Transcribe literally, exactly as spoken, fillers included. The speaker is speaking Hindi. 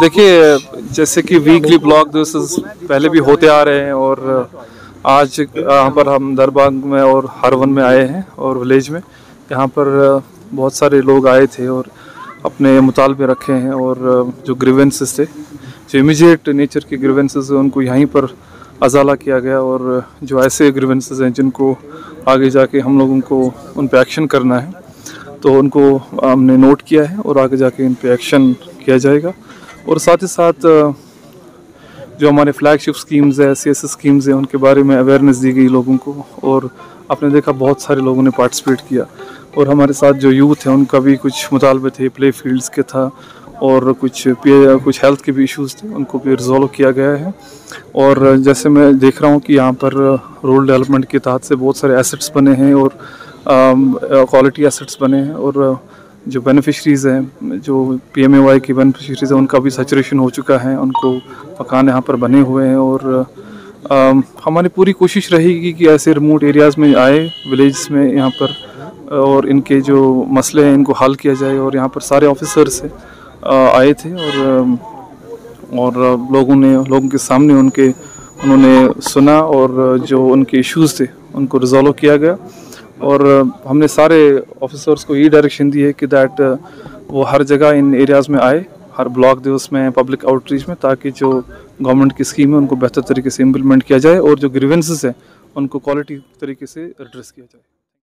देखिए, जैसे कि वीकली ब्लॉक दिवस पहले भी होते आ रहे हैं और आज यहाँ पर हम दरबाग में और हरवन में आए हैं और विलेज में यहाँ पर बहुत सारे लोग आए थे और अपने मुतालबे रखे हैं और जो ग्रीवेंसेस थे, जो इमीडिएट नेचर के ग्रीवेंसेस हैं, उनको यहीं पर अजाला किया गया और जो ऐसे ग्रीवेंसेस हैं जिनको आगे जाके हम लोगों को उन पे एक्शन करना है तो उनको हमने नोट किया है और आगे जाके इन पे एक्शन किया जाएगा। और साथ ही साथ जो हमारे फ्लैगशिप स्कीम्स है, सी एस एस स्कीम्स हैं, उनके बारे में अवेयरनेस दी गई लोगों को और आपने देखा बहुत सारे लोगों ने पार्टिसिपेट किया। और हमारे साथ जो यूथ हैं उनका भी कुछ मुतालबे थे, प्ले फील्ड्स के था और कुछ कुछ हेल्थ के भी इश्यूज़ थे, उनको भी रिजॉल्व किया गया है। और जैसे मैं देख रहा हूँ कि यहाँ पर रूरल डेवलपमेंट के तहत से बहुत सारे एसेट्स बने हैं और क्वालिटी एसेट्स बने हैं और जो बेनिफिशरीज़ हैं, जो पी एम ए वाई की बेनिफिशरीज़ हैं, उनका भी सैचुरेशन हो चुका है, उनको मकान यहाँ पर बने हुए हैं। और आ, हमारी पूरी कोशिश रहेगी कि ऐसे रिमोट एरियाज़ में आए, विलेज में यहाँ पर, और इनके जो मसले हैं इनको हल किया जाए। और यहाँ पर सारे ऑफिसर्स आए थे और और लोगों ने लोगों के सामने उनके उन्होंने सुना और जो उनके इश्यूज़ थे उनको रिजॉल्व किया गया। और हमने सारे ऑफिसर्स को ये डायरेक्शन दी है कि दैट वो हर जगह इन एरियाज़ में आए, हर ब्लॉक दिवस में, पब्लिक आउटरीच में, ताकि जो गवर्नमेंट की स्कीम है उनको बेहतर तरीके से इम्प्लीमेंट किया जाए और जो ग्रीवेंसेस हैं उनको क्वालिटी तरीके से एड्रेस किया जाए।